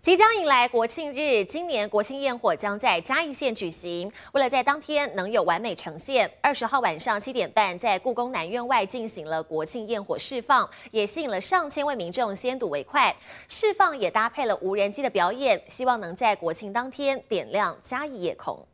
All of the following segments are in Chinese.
即将迎来国庆日，今年国庆焰火将在嘉义县举行。为了在当天能有完美呈现，20号晚上7点半，在故宫南院外进行了国庆焰火释放，也吸引了上千位民众先睹为快。释放也搭配了无人机的表演，希望能在国庆当天点亮嘉义夜空。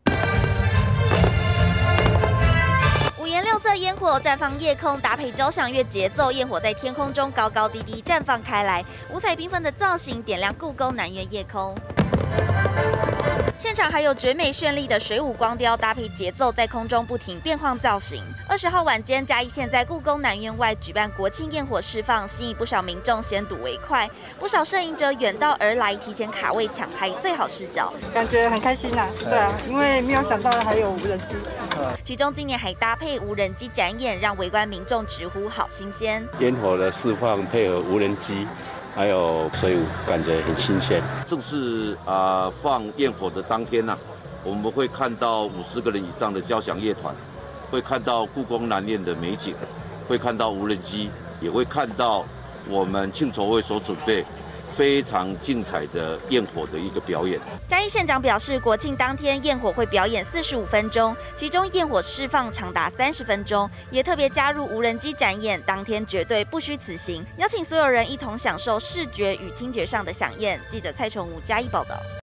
五颜六色烟火绽放夜空，搭配交响乐节奏，焰火在天空中高高低低绽放开来，五彩缤纷的造型点亮故宫南院夜空。现场还有绝美绚丽的水舞光雕，搭配节奏在空中不停变换造型。20号晚间，嘉义县在故宫南院外举办国庆焰火释放，吸引不少民众先睹为快。不少摄影者远道而来，提前卡位抢拍最好视角， 感觉很开心啊！对啊，因为没有想到还有无人机。 其中今年还搭配无人机展演，让围观民众直呼好新鲜。 烟火的释放配合无人机。 还有水舞，感觉很新鲜。 正式放焰火的当天呢，我们会看到50个人以上的交响乐团，会看到故宫南院的美景，会看到无人机，也会看到我们庆筹会所准备非常精彩的焰火的一个表演。 嘉义县长表示，国庆当天焰火会表演45分钟，其中焰火释放长达30分钟，也特别加入无人机展演，当天绝对不虚此行，邀请所有人一同享受视觉与听觉上的飨宴。记者蔡崇武嘉义报道。